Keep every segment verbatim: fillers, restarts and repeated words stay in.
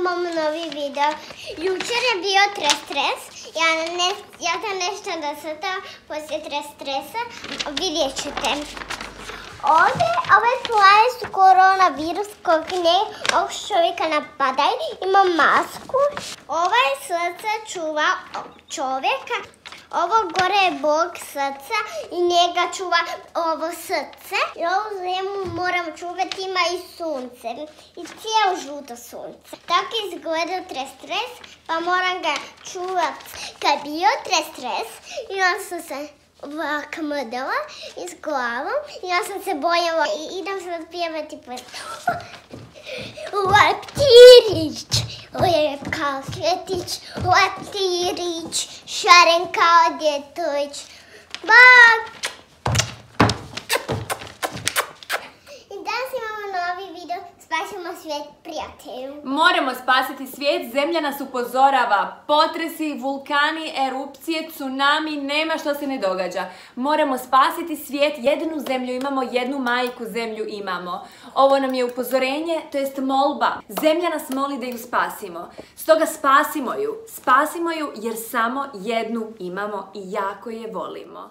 mom novi video. Jučer je bio tres stres. Ja, ne, ja sam nešto dosatao poslije tres stresa. Vidjet ćete. Ovdje, ove plaje su koronavirus kog ne ovog čovjeka napadaju. Ima masku. Ovaj srce čuva čovjeka. Ovo gore je Bog srca i njega čuva ovo srce. I ovu zemlju moram čuvati, ima i sunce. I cijelo žuto sunce. Tako izgleda tres stres, pa moram ga čuvati. Kad je bio tres stres, i onda sam se ovak mrdala iz glavom. I onda sam se bojala i idem sad pjevati po... Leptirić, lijep kao svjetić, leptirić, šaren kao djetović. Bak! I danas imamo novi video, spasimo svijet prijatelju. Moramo spasiti svijet, zemlja nas upozorava. Potresi, vulkani, erupcije, tsunami, nema što se ne događa. Moramo spasiti svijet, jednu zemlju imamo, jednu majku zemlju imamo. Ovo nam je upozorenje, to jest molba. Zemlja nas moli da ju spasimo. Stoga spasimo ju. Spasimo ju jer samo jednu imamo i jako je volimo.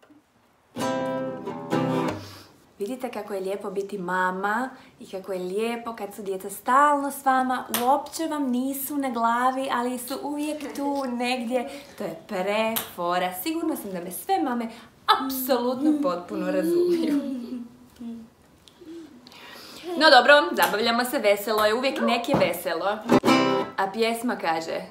Vidite kako je lijepo biti mama i kako je lijepo kad su djeca stalno s vama, uopće vam nisu na glavi, ali su uvijek tu negdje. To je prefora. Sigurno sam da me sve mame apsolutno potpuno razumiju. No dobro, zabavljamo se, veselo je, uvijek nek je veselo. A pjesma kaže...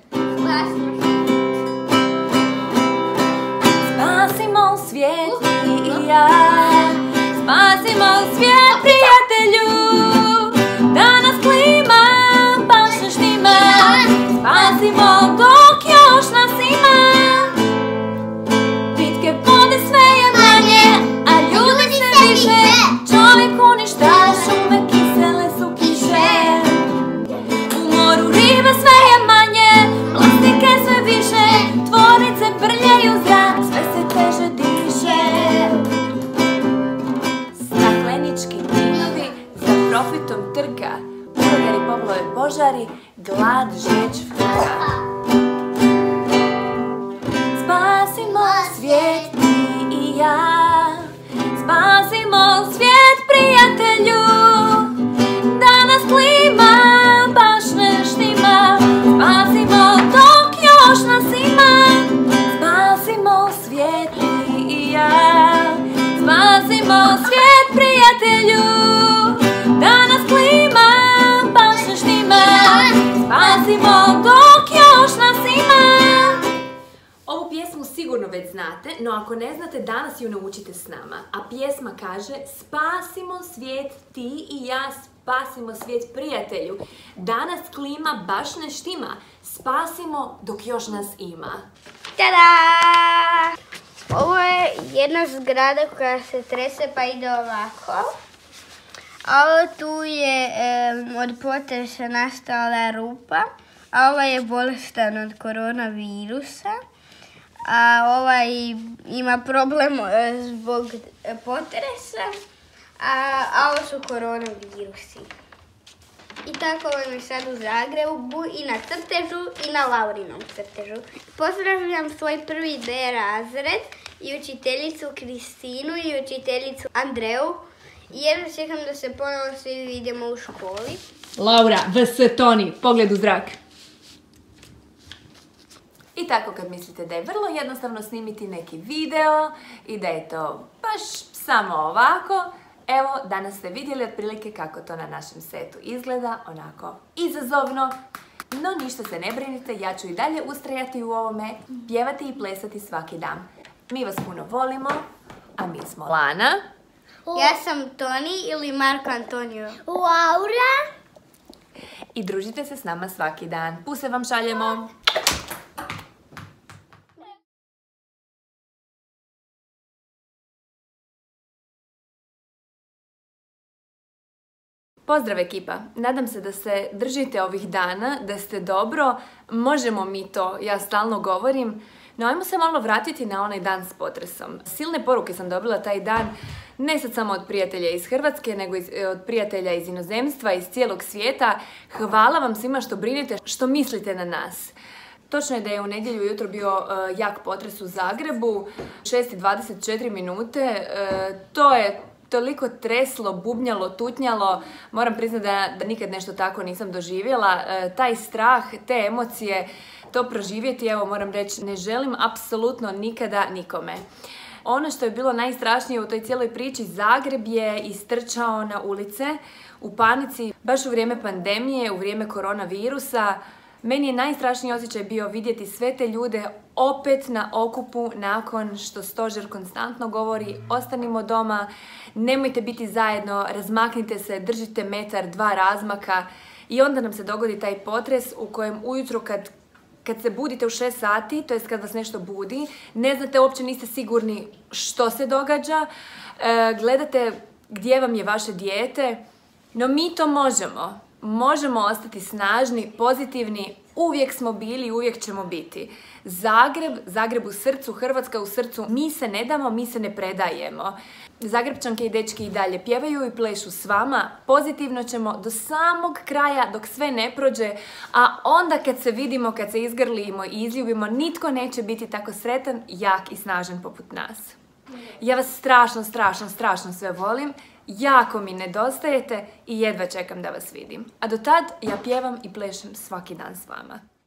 Spasimo svijet i ja, spasimo svijet prijatelju, danas klima baš ne štima, spasimo dok još nas ima. Pitke vode sve je manje, a ljudi sve više, čovjek uništa, šume kisele su kiše. U moru ribe sve je manje, plastike sve više, tvornice brljaju zrak, sve se teže diše. Staklenički plinovi za profitom trka, uragani, poplave, požari, glad, žeđ, frka. Spasimo svijet ti i ja, spasimo svijet prijatelju, danas klima baš ne štima, spasimo dok još nas ima. Spasimo svijet ti i ja, spasimo svijet prijatelju, danas klima baš ne štima, spasimo dok još nas ima. Ovu pjesmu sigurno već znate, no ako ne znate, danas ju naučite s nama. A pjesma kaže: spasimo svijet ti i ja, spasimo svijet prijatelju, danas klima baš ne štima, spasimo dok još nas ima. Tada! Ovo je jedna zgrada koja se trese pa ide ovako. A ovo tu je e, od potresa nastala rupa. A ova je bolestan od koronavirusa. A ovaj ima problem e, zbog potresa. A, a ovo su koronavirusi. I tako vam je sad u Zagrebu i na crtežu i na Laurinom crtežu. Pozdravljam svoj prvi D razred i učiteljicu Kristinu i učiteljicu Andreju. I jedno čekam da se ponovno svi vidimo u školi. Laura, V S Toni, pogled u zrak. I tako kad mislite da je vrlo jednostavno snimiti neki video i da je to baš samo ovako, evo, danas ste vidjeli otprilike kako to na našem setu izgleda, onako izazovno. No ništa se ne brinite, ja ću i dalje ustrajati u ovome, pjevati i plesati svaki dan. Mi vas puno volimo, a mi smo Lana. Ja sam Toni ili Marko Antonio. Laura. I družite se s nama svaki dan. Puse vam šaljemo. Pozdrav ekipa, nadam se da se držite ovih dana, da ste dobro, možemo mi to, ja stalno govorim, No, ajmo se malo vratiti na onaj dan s potresom. Silne poruke sam dobila taj dan, ne sad samo od prijatelja iz Hrvatske, nego iz, od prijatelja iz inozemstva, iz cijelog svijeta. Hvala vam svima što brinete, što mislite na nas. Točno je da je u nedjelju jutro bio uh, jak potres u Zagrebu, šest i dvadeset četiri minute. Uh, to je toliko treslo, bubnjalo, tutnjalo. Moram priznati da, da nikad nešto tako nisam doživjela. Uh, taj strah, te emocije, to proživjeti, evo moram reći, ne želim apsolutno nikada nikome. Ono što je bilo najstrašnije u toj cijeloj priči, Zagreb je istrčao na ulice u panici, baš u vrijeme pandemije, u vrijeme koronavirusa. Meni je najstrašniji osjećaj bio vidjeti sve te ljude opet na okupu nakon što stožer konstantno govori ostanimo doma, nemojte biti zajedno, razmaknite se, držite metar, dva razmaka. I onda nam se dogodi taj potres u kojem ujutro kad Kad se budite u šest sati, to jest kad vas nešto budi, ne znate, uopće niste sigurni što se događa, e, gledate gdje vam je vaše dijete, no mi to možemo. Možemo ostati snažni, pozitivni, uvijek smo bili, uvijek ćemo biti. Zagreb, Zagreb u srcu, Hrvatska u srcu, mi se ne damo, mi se ne predajemo. Zagrebčanke i dečki i dalje pjevaju i plešu s vama, pozitivno ćemo do samog kraja dok sve ne prođe, a onda kad se vidimo, kad se izgrlimo i izljubimo, nitko neće biti tako sretan, jak i snažan poput nas. Ja vas strašno, strašno, strašno sve volim, jako mi nedostajete i jedva čekam da vas vidim. A do tad ja pjevam i plešem svaki dan s vama.